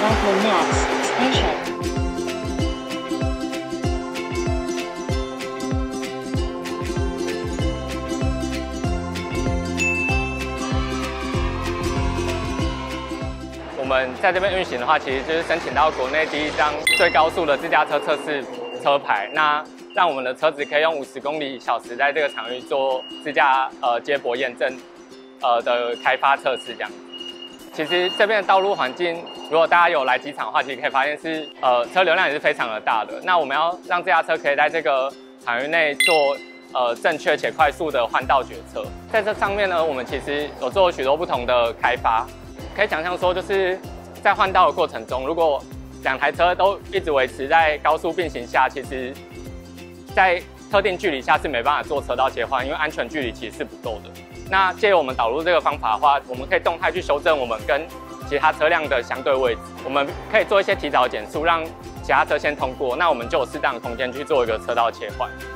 Franklin Next Station. 我们在这边运行的话，其实就是申请到国内第一张最高速的自驾车测试车牌，那让我们的车子可以用50公里小时在这个场域做自驾接驳验证的开发测试这样。其实这边的道路环境，如果大家有来机场的话，其实可以发现是车流量也是非常的大的。那我们要让自驾车可以在这个场域内做正确且快速的换道决策。在这上面呢，我们其实有做许多不同的开发。可以想象说，就是在换道的过程中，如果2台车都一直维持在高速并行下，其实在特定距离下是没办法做车道切换，因为安全距离其实是不够的。那借由我们导入这个方法的话，我们可以动态去修正我们跟其他车辆的相对位置，我们可以做一些提早减速，让其他车先通过，那我们就有适当的空间去做一个车道切换。